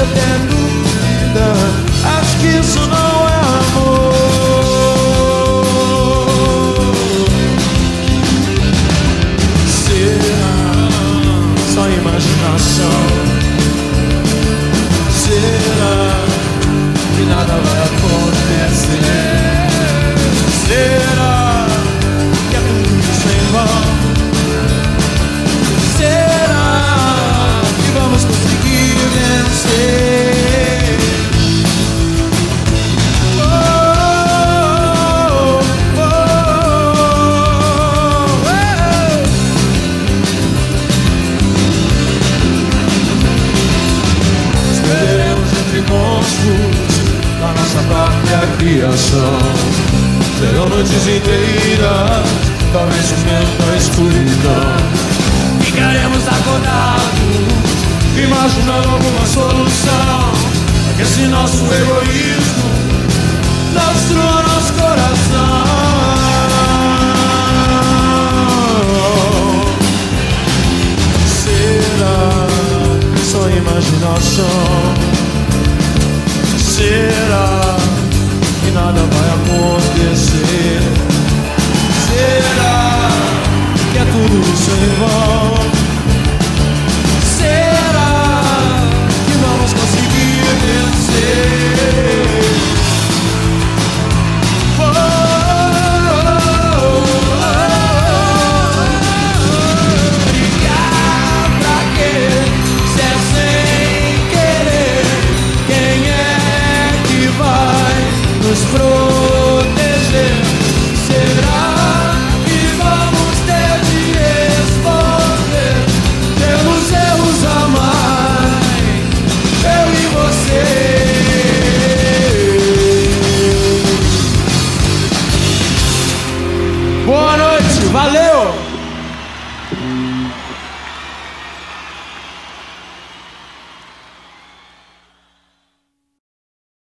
até dúvida. Acho que isso não é amor. Será só imaginação? Será que nada vai acontecer? Será que é tudo isso em vão? Será que vamos conseguir vencer? Escolheremos entre monstros da nossa própria criação. Serão noites inteiras, talvez sumendo a escuridão. Ficaremos acordados, imaginando alguma solução, para que esse nosso egoísmo não destrua nosso coração. Será só imaginação? Será que nada vai acontecer? Será que é tudo isso em vão?